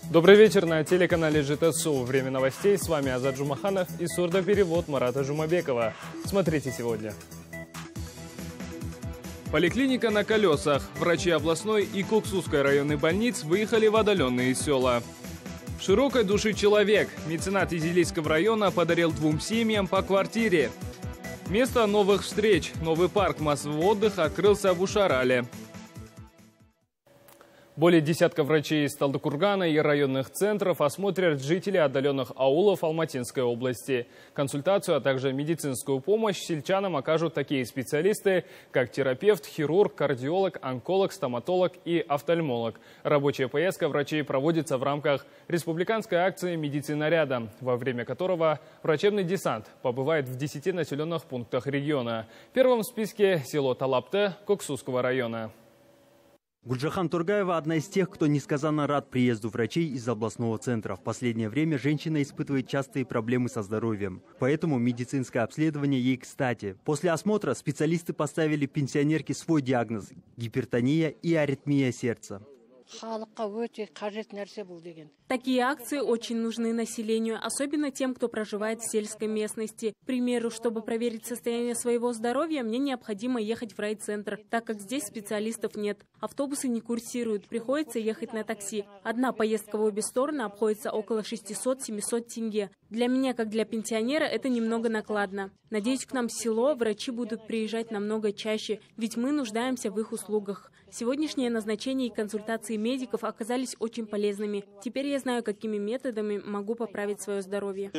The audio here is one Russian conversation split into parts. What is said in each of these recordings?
Добрый вечер на телеканале ЖТСУ. Время новостей. С вами Азат Жумаханов и сурдоперевод Марата Жумабекова. Смотрите сегодня. Поликлиника на колесах. Врачи областной и Коксусской районной больниц выехали в отдаленные села. Широкой души человек. Меценат Изилийского района подарил 2 семьям по квартире. Место новых встреч. Новый парк массового отдыха открылся в Ушарале. Более десятка врачей из Талдыкургана и районных центров осмотрят жителей отдаленных аулов Алматинской области. Консультацию, а также медицинскую помощь сельчанам окажут такие специалисты, как терапевт, хирург, кардиолог, онколог, стоматолог и офтальмолог. Рабочая поездка врачей проводится в рамках республиканской акции «Медицина рядом», во время которого врачебный десант побывает в 10 населенных пунктах региона. Первым в списке село Талапте Коксусского района. Гульджахан Тургаева – одна из тех, кто несказанно рад приезду врачей из областного центра. В последнее время женщина испытывает частые проблемы со здоровьем. Поэтому медицинское обследование ей кстати. После осмотра специалисты поставили пенсионерке свой диагноз – гипертония и аритмия сердца. Такие акции очень нужны населению, особенно тем, кто проживает в сельской местности. К примеру, чтобы проверить состояние своего здоровья, мне необходимо ехать в райцентр, так как здесь специалистов нет. Автобусы не курсируют, приходится ехать на такси. Одна поездка в обе стороны обходится около 600-700 тенге. Для меня, как для пенсионера, это немного накладно. Надеюсь, к нам в село врачи будут приезжать намного чаще, ведь мы нуждаемся в их услугах. Сегодняшние назначения и консультации медиков оказались очень полезными. Теперь я знаю, какими методами могу поправить свое здоровье.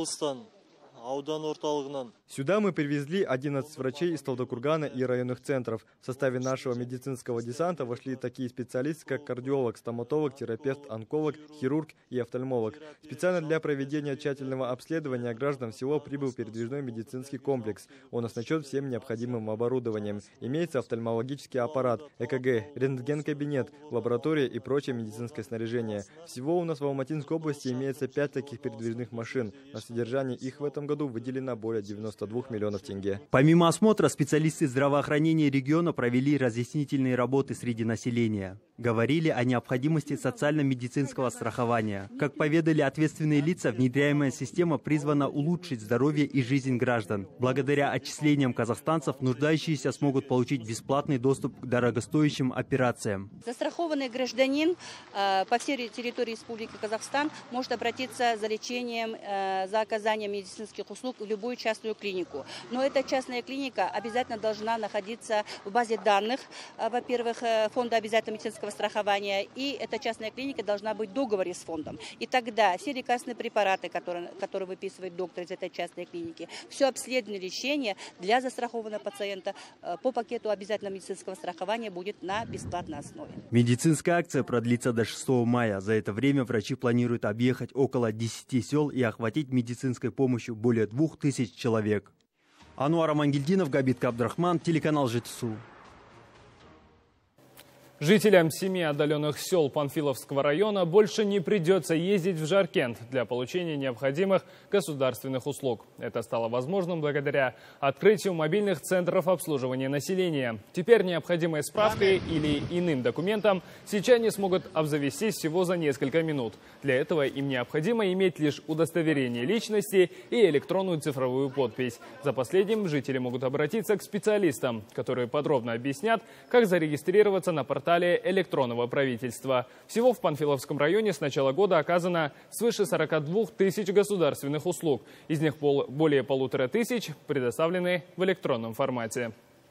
Сюда мы привезли 11 врачей из Талдыкургана и районных центров. В составе нашего медицинского десанта вошли такие специалисты, как кардиолог, стоматолог, терапевт, онколог, хирург и офтальмолог. Специально для проведения тщательного обследования граждан в село прибыл передвижной медицинский комплекс. Он оснащен всем необходимым оборудованием. Имеется офтальмологический аппарат, ЭКГ, рентген-кабинет, лаборатория и прочее медицинское снаряжение. Всего у нас в Алматинской области имеется 5 таких передвижных машин. На содержание их в этом году выделено более 92 миллионов тенге. Помимо осмотра, специалисты здравоохранения региона провели разъяснительные работы среди населения. Говорили о необходимости социально-медицинского страхования. Как поведали ответственные лица, внедряемая система призвана улучшить здоровье и жизнь граждан. Благодаря отчислениям казахстанцев нуждающиеся смогут получить бесплатный доступ к дорогостоящим операциям. Застрахованный гражданин по всей территории Республики Казахстан может обратиться за лечением, за оказанием медицинских услуг в любую частную клинику. Но эта частная клиника обязательно должна находиться в базе данных, во-первых, фонда обязательного медицинского страхования, и эта частная клиника должна быть в договоре с фондом. И тогда все лекарственные препараты, которые выписывает доктор из этой частной клиники, все обследование, лечение для застрахованного пациента по пакету обязательного медицинского страхования будет на бесплатной основе. Медицинская акция продлится до 6 мая. За это время врачи планируют объехать около 10 сел и охватить медицинской помощью более 2000 человек. Ануар Амангельдинов, Габит Кабдрахман, телеканал ЖТСУ. Жителям 7 отдаленных сел Панфиловского района больше не придется ездить в Жаркент для получения необходимых государственных услуг. Это стало возможным благодаря открытию мобильных центров обслуживания населения. Теперь необходимой справкой или иным документом сельчане смогут обзавестись всего за несколько минут. Для этого им необходимо иметь лишь удостоверение личности и электронную цифровую подпись. За последним жители могут обратиться к специалистам, которые подробно объяснят, как зарегистрироваться на портале электронного правительства. Всего в Панфиловском районе с начала года оказано свыше 42 тысяч государственных услуг. Из них более 1500 предоставлены в электронном формате.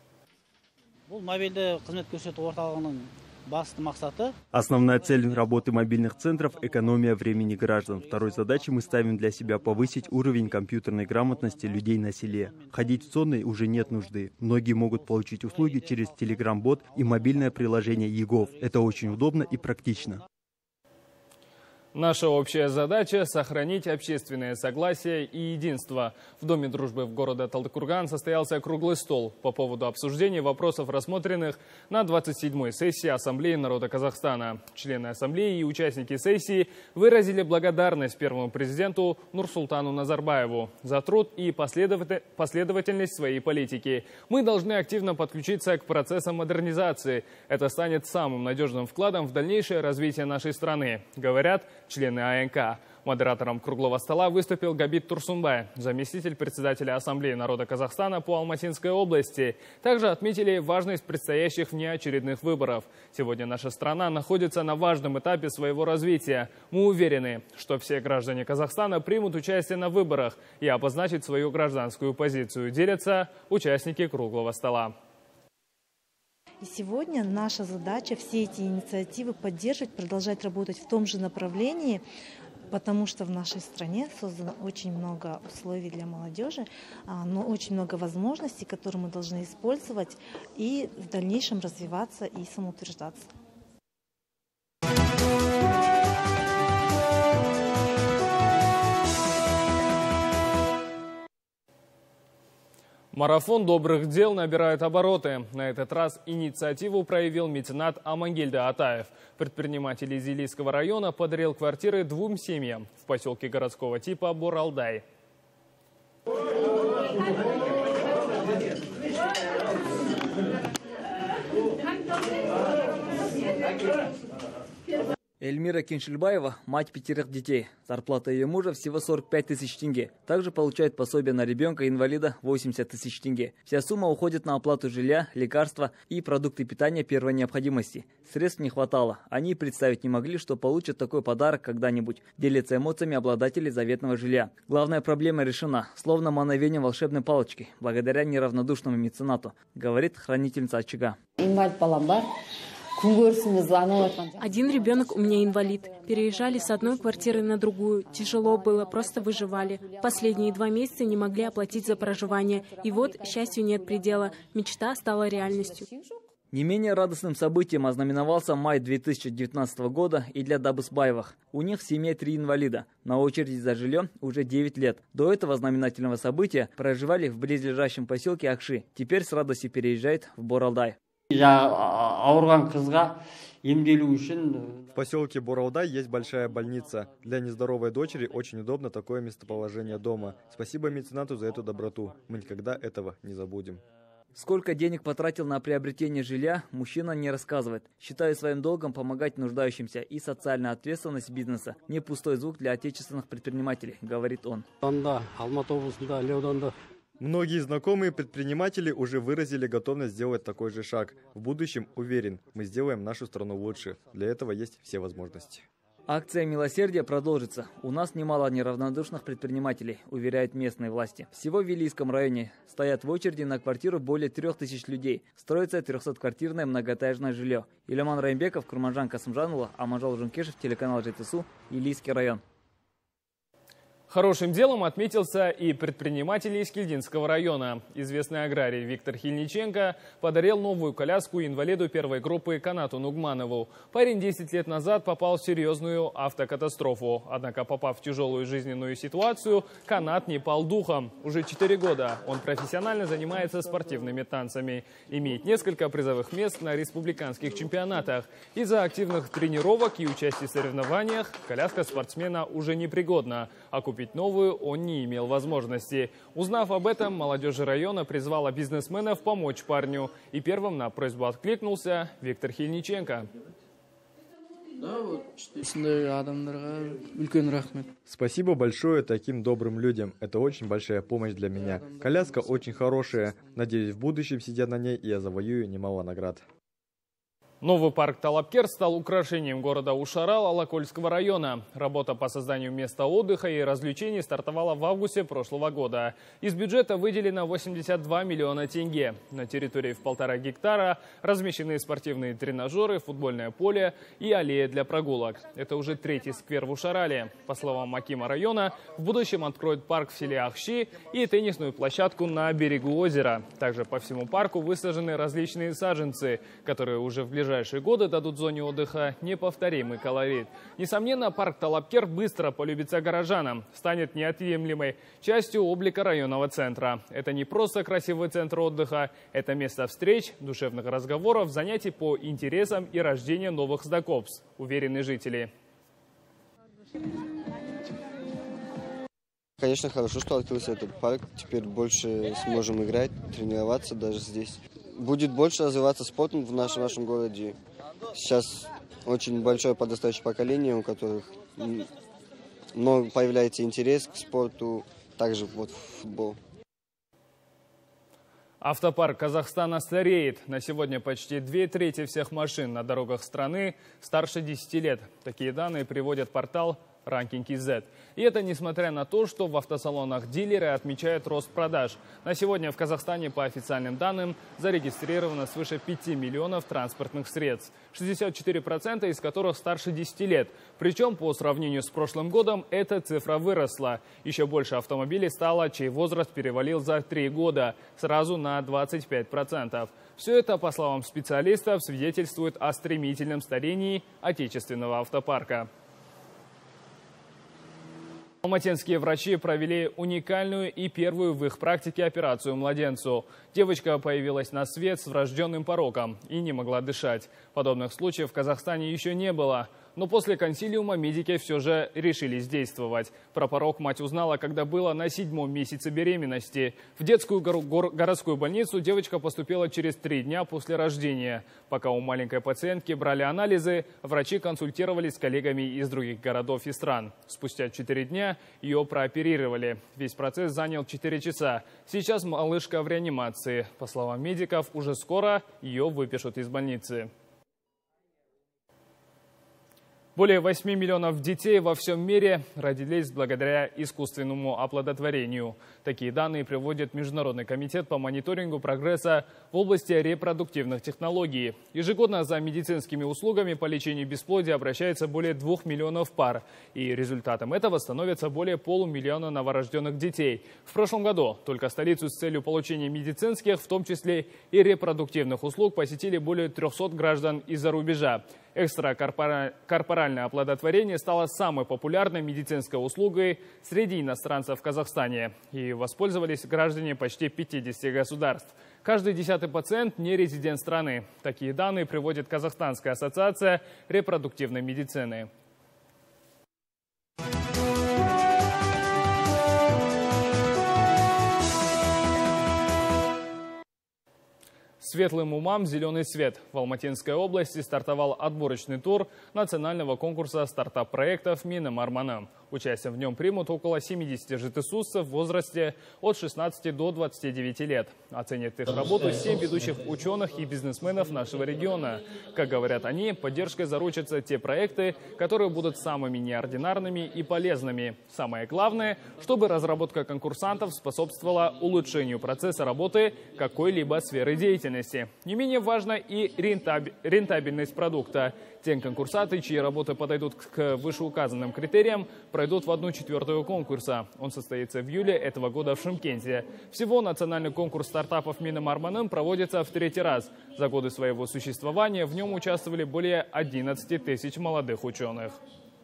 Основная цель работы мобильных центров – экономия времени граждан. Второй задачей мы ставим для себя повысить уровень компьютерной грамотности людей на селе. Ходить в зоны уже нет нужды. Многие могут получить услуги через Telegram-бот и мобильное приложение ЕГОВ. Это очень удобно и практично. Наша общая задача – сохранить общественное согласие и единство. В Доме дружбы в городе Талдыкурган состоялся круглый стол по поводу обсуждения вопросов, рассмотренных на 27-й сессии Ассамблеи народа Казахстана. Члены Ассамблеи и участники сессии выразили благодарность первому президенту Нурсултану Назарбаеву за труд и последовательность своей политики. Мы должны активно подключиться к процессам модернизации. Это станет самым надежным вкладом в дальнейшее развитие нашей страны, говорят члены АНК. Модератором круглого стола выступил Габит Турсунбай, заместитель председателя Ассамблеи народа Казахстана по Алматинской области. Также отметили важность предстоящих внеочередных выборов. Сегодня наша страна находится на важном этапе своего развития. Мы уверены, что все граждане Казахстана примут участие на выборах и обозначат свою гражданскую позицию, делятся участники круглого стола. И сегодня наша задача все эти инициативы поддерживать, продолжать работать в том же направлении, потому что в нашей стране создано очень много условий для молодежи, но очень много возможностей, которые мы должны использовать и в дальнейшем развиваться и самоутверждаться. Марафон добрых дел набирает обороты. На этот раз инициативу проявил меценат Амангельда Атаев. Предприниматель из Илийского района подарил квартиры 2 семьям в поселке городского типа Бор-Алдай. Эльмира Киншельбаева – мать 5 детей. Зарплата ее мужа всего 45 тысяч тенге. Также получает пособие на ребенка-инвалида 80 тысяч тенге. Вся сумма уходит на оплату жилья, лекарства и продукты питания первой необходимости. Средств не хватало. Они представить не могли, что получат такой подарок когда-нибудь. Делятся эмоциями обладатели заветного жилья. Главная проблема решена, словно мановением волшебной палочки, благодаря неравнодушному меценату, говорит хранительница очага. Один ребенок у меня инвалид. Переезжали с одной квартиры на другую. Тяжело было, просто выживали. Последние 2 месяца не могли оплатить за проживание. И вот счастью нет предела. Мечта стала реальностью. Не менее радостным событием ознаменовался май 2019 года и для Дабысбаевых. У них в семье 3 инвалида. На очереди за жилье уже 9 лет. До этого знаменательного события проживали в близлежащем поселке Акши. Теперь с радостью переезжает в Бор-Алдай. В поселке Бор-Алдай есть большая больница. Для нездоровой дочери очень удобно такое местоположение дома. Спасибо меценату за эту доброту. Мы никогда этого не забудем. Сколько денег потратил на приобретение жилья, мужчина не рассказывает. Считаю своим долгом помогать нуждающимся, и социальная ответственность бизнеса – не пустой звук для отечественных предпринимателей, говорит он. Многие знакомые предприниматели уже выразили готовность сделать такой же шаг. В будущем, уверен, мы сделаем нашу страну лучше. Для этого есть все возможности. Акция милосердия продолжится. У нас немало неравнодушных предпринимателей, уверяют местные власти. Всего в Илийском районе стоят в очереди на квартиру более 3000 людей. Строится 300-квартирное многоэтажное жилье. Иляман Раймбеков, Курманжан Касымжанула, Аманжол Жункешев, телеканал ЖТСУ, Илийский район. Хорошим делом отметился и предприниматель из Кильдинского района. Известный аграрий Виктор Хильниченко подарил новую коляску инвалиду первой группы Канату Нугманову. Парень 10 лет назад попал в серьезную автокатастрофу. Однако, попав в тяжелую жизненную ситуацию, Канат не пал духом. Уже 4 года он профессионально занимается спортивными танцами. Имеет несколько призовых мест на республиканских чемпионатах. Из-за активных тренировок и участия в соревнованиях коляска спортсмена уже непригодна. А купить новую он не имел возможности. Узнав об этом, молодежь района призвала бизнесменов помочь парню. И первым на просьбу откликнулся Виктор Хильниченко. Спасибо большое таким добрым людям. Это очень большая помощь для меня. Коляска очень хорошая. Надеюсь, в будущем, сидя на ней, я завоюю немало наград. Новый парк Талапкер стал украшением города Ушарал Алакольского района. Работа по созданию места отдыха и развлечений стартовала в августе прошлого года. Из бюджета выделено 82 миллиона тенге. На территории в 1,5 гектара размещены спортивные тренажеры, футбольное поле и аллея для прогулок. Это уже 3-й сквер в Ушарале. По словам акима района, в будущем откроют парк в селе Ахши и теннисную площадку на берегу озера. Также по всему парку высажены различные саженцы, которые уже в ближайшие годы дадут зоне отдыха неповторимый колорит. Несомненно, парк Талапкер быстро полюбится горожанам, станет неотъемлемой частью облика районного центра. Это не просто красивый центр отдыха, это место встреч, душевных разговоров, занятий по интересам и рождения новых знакомств, уверены жители. Конечно, хорошо, что открылся этот парк. Теперь больше сможем играть, тренироваться даже здесь. Будет больше развиваться спортом в нашем городе. Сейчас очень большое подрастающее поколение, у которых появляется интерес к спорту, также вот футбол. Автопарк Казахстана стареет. На сегодня почти 2/3 всех машин на дорогах страны старше 10 лет. Такие данные приводит портал Ranking.kz. И это несмотря на то, что в автосалонах дилеры отмечают рост продаж. На сегодня в Казахстане, по официальным данным, зарегистрировано свыше 5 миллионов транспортных средств, 64% из которых старше 10 лет. Причем по сравнению с прошлым годом эта цифра выросла. Еще больше автомобилей стало, чей возраст перевалил за 3 года, сразу на 25%. Все это, по словам специалистов, свидетельствует о стремительном старении отечественного автопарка. Алматинские врачи провели уникальную и первую в их практике операцию младенцу. Девочка появилась на свет с врожденным пороком и не могла дышать. Подобных случаев в Казахстане еще не было. Но после консилиума медики все же решились действовать. Про порок мать узнала, когда была на 7-м месяце беременности. В детскую городскую больницу девочка поступила через 3 дня после рождения. Пока у маленькой пациентки брали анализы, врачи консультировались с коллегами из других городов и стран. Спустя 4 дня ее прооперировали. Весь процесс занял 4 часа. Сейчас малышка в реанимации. По словам медиков, уже скоро ее выпишут из больницы. Более 8 миллионов детей во всем мире родились благодаря искусственному оплодотворению. Такие данные приводит Международный комитет по мониторингу прогресса в области репродуктивных технологий. Ежегодно за медицинскими услугами по лечению бесплодия обращается более 2 миллионов пар. И результатом этого становится более полумиллиона новорожденных детей. В прошлом году только столицу с целью получения медицинских, в том числе и репродуктивных услуг, посетили более 300 граждан из-за рубежа. Экстракорпоральное оплодотворение стало самой популярной медицинской услугой среди иностранцев в Казахстане. И воспользовались граждане почти 50 государств. Каждый 10-й пациент не резидент страны. Такие данные приводит Казахстанская ассоциация репродуктивной медицины. Светлым умам зеленый свет. В Алматинской области стартовал отборочный тур национального конкурса стартап-проектов Минэм-Арманэм. Участие в нем примут около 70 житесусцев в возрасте от 16 до 29 лет. Оценят их работу 7 ведущих ученых и бизнесменов нашего региона. Как говорят они, поддержкой заручатся те проекты, которые будут самыми неординарными и полезными. Самое главное, чтобы разработка конкурсантов способствовала улучшению процесса работы какой-либо сферы деятельности. Не менее важна и рентабельность продукта. Те конкурсанты, чьи работы подойдут к вышеуказанным критериям, пройдут в 1/4 конкурса. Он состоится в июле этого года в Шымкенте. Всего национальный конкурс стартапов Минэм-Арманэм проводится в 3-й раз. За годы своего существования в нем участвовали более 11 тысяч молодых ученых.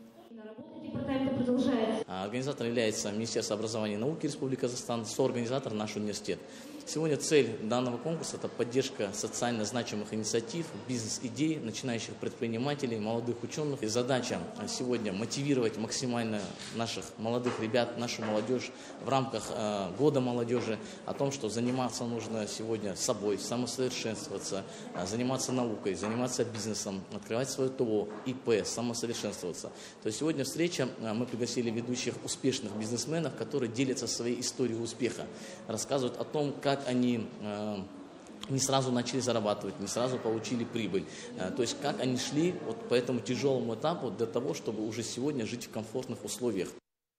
Организатором является Министерство образования и науки Республики Казахстан, соорганизатор наш университет. Сегодня цель данного конкурса – это поддержка социально значимых инициатив, бизнес-идей, начинающих предпринимателей, молодых ученых. И задача сегодня мотивировать максимально наших молодых ребят, нашу молодежь в рамках года молодежи о том, что заниматься нужно сегодня собой, самосовершенствоваться, заниматься наукой, заниматься бизнесом, открывать свое ТО, ИП, самосовершенствоваться. То есть сегодня встреча, мы пригласили ведущих успешных бизнесменов, которые делятся своей историей успеха, рассказывают о том, как они не сразу начали зарабатывать, не сразу получили прибыль. То есть как они шли вот по этому тяжелому этапу для того, чтобы уже сегодня жить в комфортных условиях.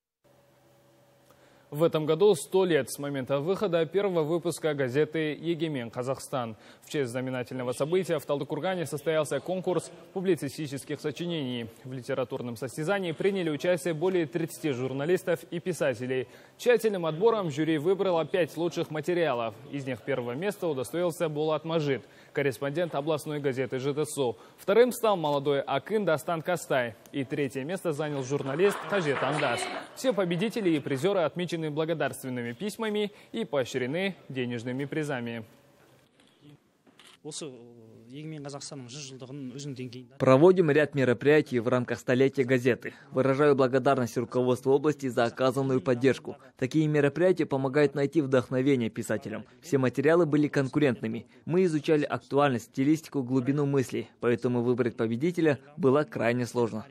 В этом году 100 лет с момента выхода первого выпуска газеты «Егемен Казахстан». В честь знаменательного события в Талдыкургане состоялся конкурс публицистических сочинений. В литературном состязании приняли участие более 30 журналистов и писателей. Тщательным отбором жюри выбрало 5 лучших материалов. Из них первое место удостоился Булат Мажид, корреспондент областной газеты «ЖТСУ». Вторым стал молодой акын Дастан Кастай. И 3-е место занял журналист Тажет Андас. Все победители и призеры отмечены благодарственными письмами и поощрены денежными призами. Проводим ряд мероприятий в рамках столетия газеты. Выражаю благодарность руководству области за оказанную поддержку. Такие мероприятия помогают найти вдохновение писателям. Все материалы были конкурентными. Мы изучали актуальность, стилистику, глубину мысли, поэтому выбрать победителя было крайне сложно.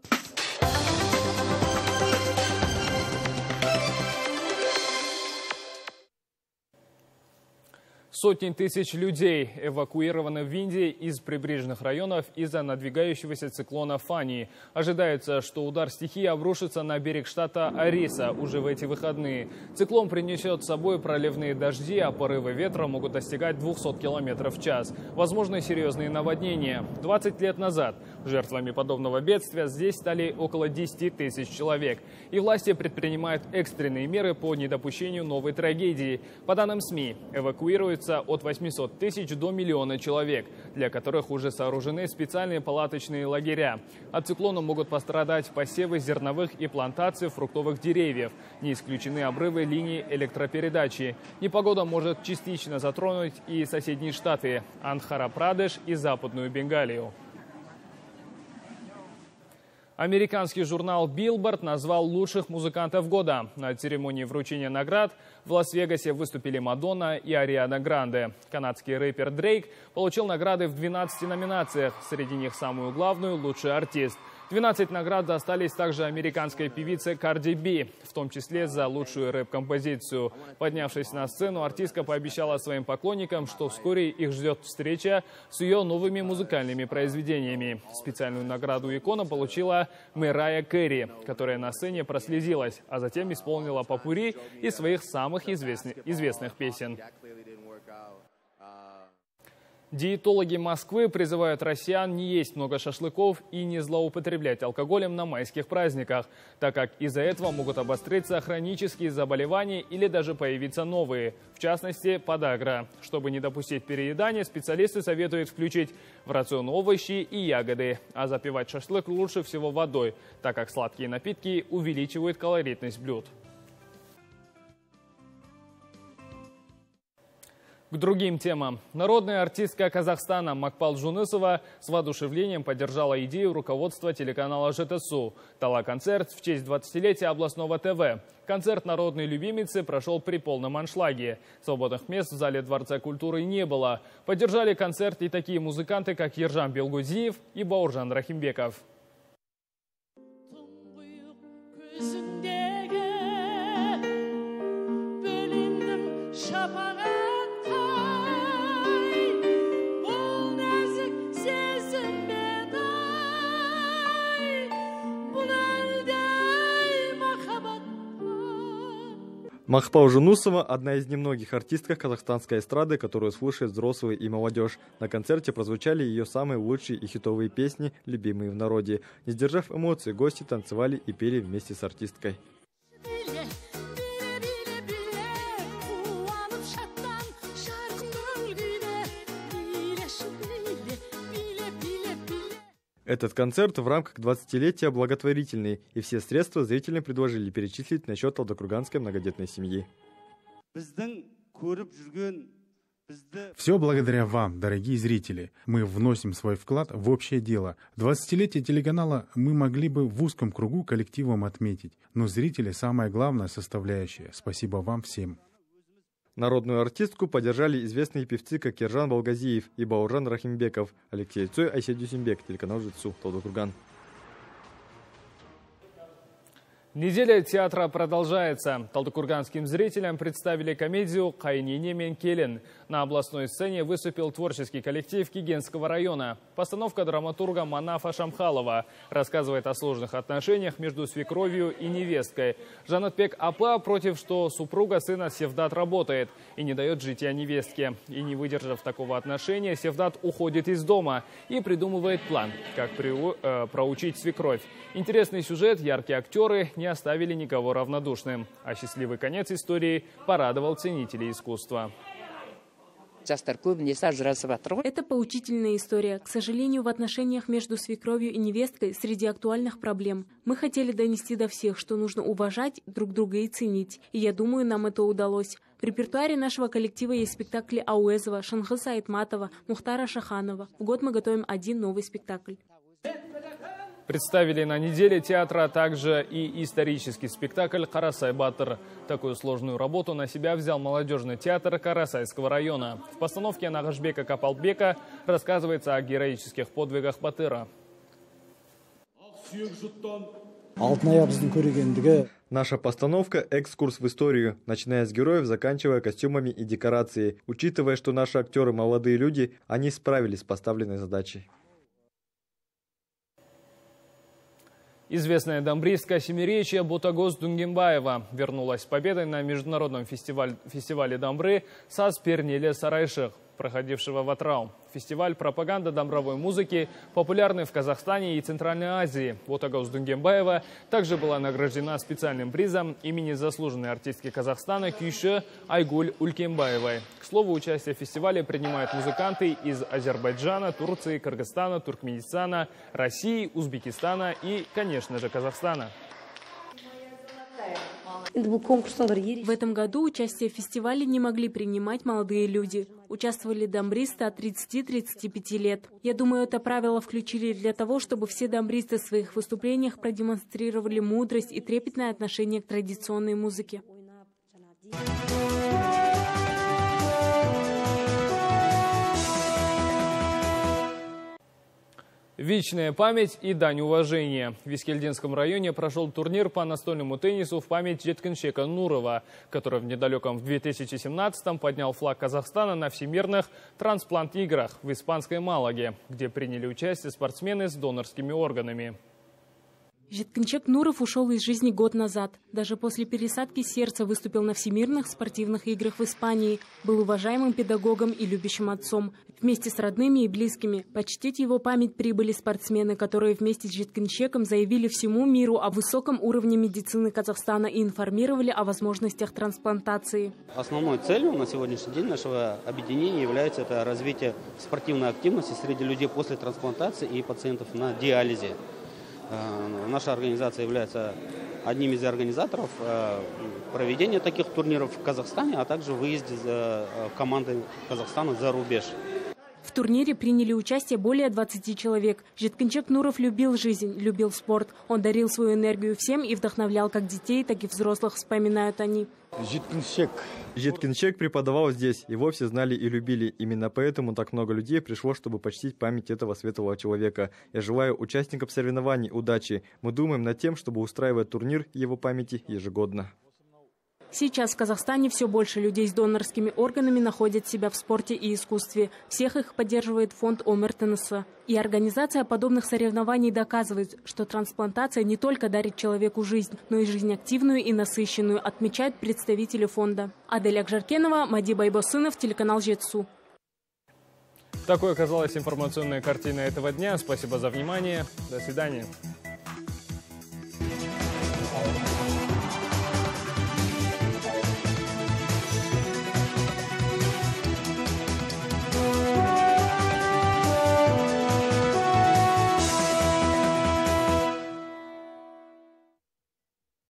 Сотни тысяч людей эвакуированы в Индии из прибрежных районов из-за надвигающегося циклона Фани. Ожидается, что удар стихии обрушится на берег штата Ориса уже в эти выходные. Циклон принесет с собой проливные дожди, а порывы ветра могут достигать 200 км в час. Возможны серьезные наводнения. 20 лет назад жертвами подобного бедствия здесь стали около 10 тысяч человек. И власти предпринимают экстренные меры по недопущению новой трагедии. По данным СМИ, эвакуируется от 800 тысяч до миллиона человек, для которых уже сооружены специальные палаточные лагеря. От циклона могут пострадать посевы зерновых и плантации фруктовых деревьев. Не исключены обрывы линий электропередачи. Непогода может частично затронуть и соседние штаты – Андхра-Прадеш и Западную Бенгалию. Американский журнал Billboard назвал лучших музыкантов года. На церемонии вручения наград в Лас-Вегасе выступили Мадонна и Ариана Гранде. Канадский рэпер Дрейк получил награды в 12 номинациях. Среди них самую главную – лучший артист. 12 наград достались также американской певице Карди Би, в том числе за лучшую рэп-композицию. Поднявшись на сцену, артистка пообещала своим поклонникам, что вскоре их ждет встреча с ее новыми музыкальными произведениями. Специальную награду икона получила Мэрайя Кэрри, которая на сцене прослезилась, а затем исполнила попурри из своих самых известных песен. Диетологи Москвы призывают россиян не есть много шашлыков и не злоупотреблять алкоголем на майских праздниках, так как из-за этого могут обостриться хронические заболевания или даже появиться новые, в частности, подагра. Чтобы не допустить переедания, специалисты советуют включить в рацион овощи и ягоды, а запивать шашлык лучше всего водой, так как сладкие напитки увеличивают калорийность блюд. К другим темам. Народная артистка Казахстана Макпал Жунысова с воодушевлением поддержала идею руководства телеканала ЖТСУ. Дала концерт в честь 20-летия областного ТВ. Концерт народной любимицы прошел при полном аншлаге. Свободных мест в зале Дворца культуры не было. Поддержали концерт и такие музыканты, как Ержан Белгузиев и Бауржан Рахимбеков. Макпал Жунысова – одна из немногих артисток казахстанской эстрады, которую слушают взрослые и молодежь. На концерте прозвучали ее самые лучшие и хитовые песни, любимые в народе. Не сдержав эмоций, гости танцевали и пели вместе с артисткой. Этот концерт в рамках 20-летия благотворительный, и все средства зрителям предложили перечислить на счет Талдыкурганской многодетной семьи. Все благодаря вам, дорогие зрители. Мы вносим свой вклад в общее дело. 20-летие телеканала мы могли бы в узком кругу коллективом отметить, но зрители – самая главная составляющая. Спасибо вам всем. Народную артистку поддержали известные певцы, как Ержан Белгузиев и Бауржан Рахимбеков. Алексей Цой, Айсет Дюсимбек, телеканал ЖТСУ, Талдыкурган. Неделя театра продолжается. Талдыкурганским зрителям представили комедию «Кайнине мен келин». На областной сцене выступил творческий коллектив Кигенского района. Постановка драматурга Манафа Шамхалова рассказывает о сложных отношениях между свекровью и невесткой. Жанатбек Апа против, что супруга сына Севдат работает и не дает житья невестке. И не выдержав такого отношения, Севдат уходит из дома и придумывает план, как проучить свекровь. Интересный сюжет, яркие актеры не оставили никого равнодушным. А счастливый конец истории порадовал ценителей искусства. Это поучительная история. К сожалению, в отношениях между свекровью и невесткой среди актуальных проблем. Мы хотели донести до всех, что нужно уважать друг друга и ценить. И я думаю, нам это удалось. В репертуаре нашего коллектива есть спектакли Ауэзова, Шанхыса Айтматова, Мухтара Шаханова. В год мы готовим один новый спектакль. Представили на неделе театра также и исторический спектакль «Карасай Батыр». Такую сложную работу на себя взял молодежный театр Карасайского района. В постановке Нагашбека Капалбека рассказывается о героических подвигах Батыра. Наша постановка – экскурс в историю, начиная с героев, заканчивая костюмами и декорацией. Учитывая, что наши актеры – молодые люди, они справились с поставленной задачей. Известная дамбристка семиречья Бутагос Дунгимбаева вернулась с победой на международном фестивале дамбры «Саз Пернеле Сарайших», проходившего в Атырау. Фестиваль пропаганда дамбровой музыки, популярный в Казахстане и Центральной Азии. Бутагос Дунгимбаева также была награждена специальным призом имени заслуженной артистки Казахстана Күйші Айгуль Улькембаевой. К слову, участие в фестивале принимают музыканты из Азербайджана, Турции, Кыргызстана, Туркменистана, России, Узбекистана и, конечно же, Казахстана. В этом году участие в фестивале не могли принимать молодые люди. Участвовали дамбристы от 30-35 лет. Я думаю, это правило включили для того, чтобы все дамбристы в своих выступлениях продемонстрировали мудрость и трепетное отношение к традиционной музыке. Вечная память и дань уважения. В Вискельдинском районе прошел турнир по настольному теннису в память Жеткинчека Нурова, который в недалеком 2017-м поднял флаг Казахстана на всемирных трансплант-играх в испанской Малаге, где приняли участие спортсмены с донорскими органами. Жеткинчек Нуров ушел из жизни год назад. Даже после пересадки сердца выступил на всемирных спортивных играх в Испании. Был уважаемым педагогом и любящим отцом. Вместе с родными и близкими почтить его память прибыли спортсмены, которые вместе с Жеткинчеком заявили всему миру о высоком уровне медицины Казахстана и информировали о возможностях трансплантации. Основной целью на сегодняшний день нашего объединения является это развитие спортивной активности среди людей после трансплантации и пациентов на диализе. Наша организация является одним из организаторов проведения таких турниров в Казахстане, а также выезде команды Казахстана за рубеж. В турнире приняли участие более 20 человек. Жеткинчек Нуров любил жизнь, любил спорт. Он дарил свою энергию всем и вдохновлял как детей, так и взрослых, вспоминают они. Жеткинчек преподавал здесь, его все знали и любили. Именно поэтому так много людей пришло, чтобы почтить память этого светлого человека. Я желаю участникам соревнований удачи. Мы думаем над тем, чтобы устраивать турнир его памяти ежегодно. Сейчас в Казахстане все больше людей с донорскими органами находят себя в спорте и искусстве. Всех их поддерживает фонд ОМР-ТНС. И организация подобных соревнований доказывает, что трансплантация не только дарит человеку жизнь, но и жизнь активную и насыщенную, отмечают представители фонда. Адель Акжаркенова, Мади Байбосынов, телеканал Жетсу. Такой оказалась информационная картина этого дня. Спасибо за внимание. До свидания.